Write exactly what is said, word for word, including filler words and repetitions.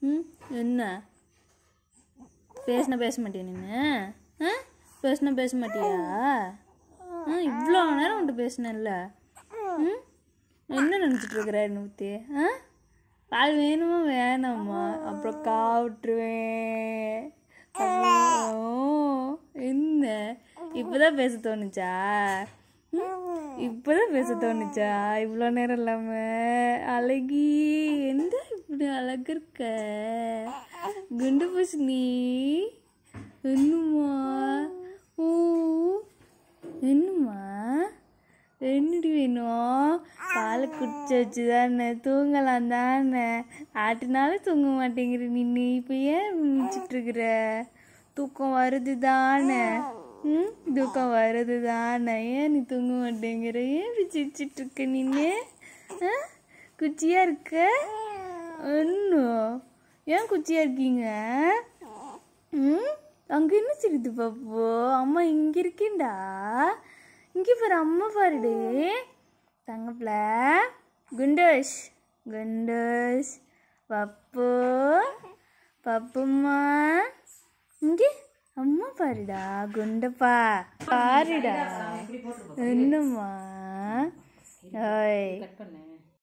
ம் என்ன பேசினா பேச மாட்டியா நீ? ஆ பேசினா பேச மாட்டியா? ஆ இவ்வளோ நேரம் வந்துட்டு பேசினேன்ல. ம் என்ன நினச்சிட்டு இருக்கிற என்னை பற்றி? ஆ பால் வேணுமா வேணாம்மா? அப்புறம் காவிட்டுருவேன். என்ன இப்போதான் பேச தோணுச்சா? இப்போதான் பேச தோணுச்சா? இவ்வளோ நேரம் இல்லாமல் அழகி எந்த இப்படி அழகு இருக்க குண்டு பூசணி. என்னம்மா? ஓ என்னம்மா என்னடி வேணும்? பாலை குடிச்சு வச்சு தானே தூங்கலாம் தானே. ஆட்டுனாலும் தூங்க மாட்டேங்கிற நின்று இப்போ ஏன் மிச்சிட்டு இருக்கிற? தூக்கம் வருது தானே? ம் தூக்கம் வருது தானே? ஏன் நீ தூங்க மாட்டேங்கிற? ஏன் இப்படி சிரிச்சிட்டு இருக்க நின்று? ஆ குச்சியா இருக்க இன்னும்? ஏன் குச்சியா இருக்கீங்க? ம் அங்கே என்ன சிரித்து பாப்போ? அம்மா இங்கே இருக்கேன்டா. இங்கே பாரு அம்மா பாருடே. தங்கப்பில குண்டோஷ் குண்டோஷ் பப்பு பப்பும்மா இங்கே அம்மா பாருடா. குண்டப்பா பாருடா. என்னம்மா? ஓய்